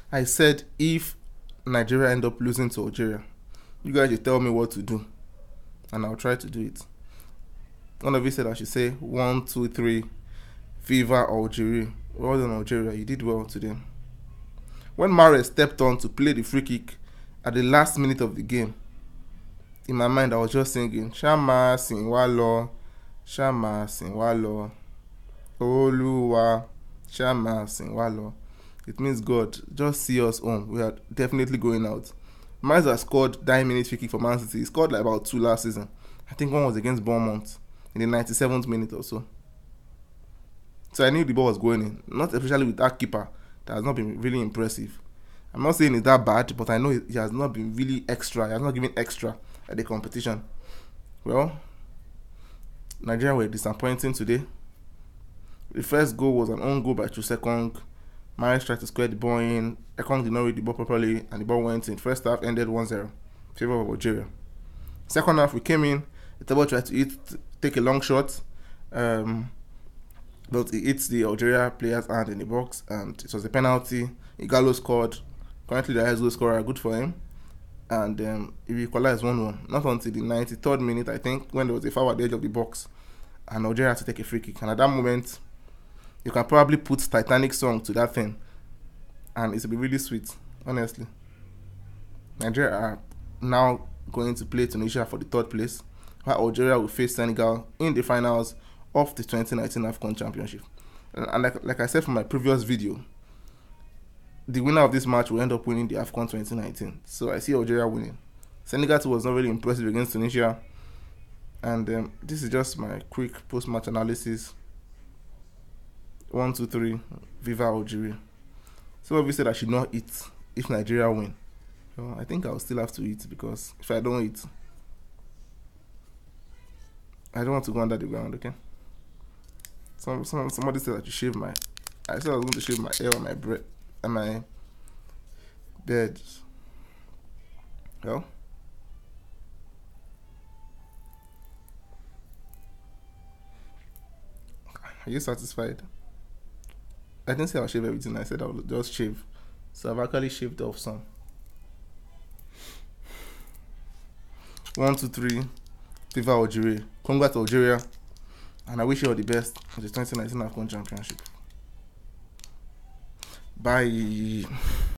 I said if Nigeria end up losing to Algeria, you guys should tell me what to do, and I'll try to do it. One of you said I should say 1, 2, 3, Viva Algeria. Well done, Algeria. You did well today. When Mahrez stepped on to play the free kick at the last minute of the game, in my mind I was just singing Shama Sinwalo, Shama Sinwalo, Oluwa, Shama Sinwalo. It means God, just see us home. We are definitely going out. Mahrez has scored 9 minutes free kick for Man City. He scored like about 2 last season. I think one was against Bournemouth in the 97th minute or so. So I knew the ball was going in. Not especially with that keeper that has not been really impressive. I'm not saying it's that bad, but I know he has not been really extra. He has not given extra at the competition. Well, Nigeria were disappointing today. The first goal was an own goal by Chusekong. Mahrez tried to square the ball in. Ekong did not read the ball properly, and the ball went in. First half ended 1-0 in favor of Algeria. Second half, we came in. The ball tried to take a long shot, but it hits the Algeria player's hand in the box, and it was a penalty. Igalo scored. Currently, the highest goal scorer. Good for him. And he equalized 1-1. Not until the 93rd minute, I think, when there was a foul at the edge of the box, and Algeria had to take a free kick. And at that moment, you can probably put Titanic song to that thing, and it will be really sweet, honestly. Nigeria are now going to play Tunisia for the 3rd place, while Algeria will face Senegal in the finals of the 2019 AFCON Championship. And like I said from my previous video, the winner of this match will end up winning the AFCON 2019. So I see Algeria winning. Senegal was not really impressive against Tunisia. And this is just my quick post-match analysis. 1, 2, 3, Viva Algeria. Some of you said I should not eat if Nigeria win. Well, I think I'll still have to eat, because if I don't eat, I don't want to go under the ground, okay? Somebody said that you shave my... I said I was going to shave my hair on my bread and my bed. Well, are you satisfied? I didn't say I'll shave everything. I said I'll just shave. So I've actually shaved off some. 1, 2, 3, Viva Algeria. Congrats Algeria. And I wish you all the best in the 2019 AFCON Championship. Bye.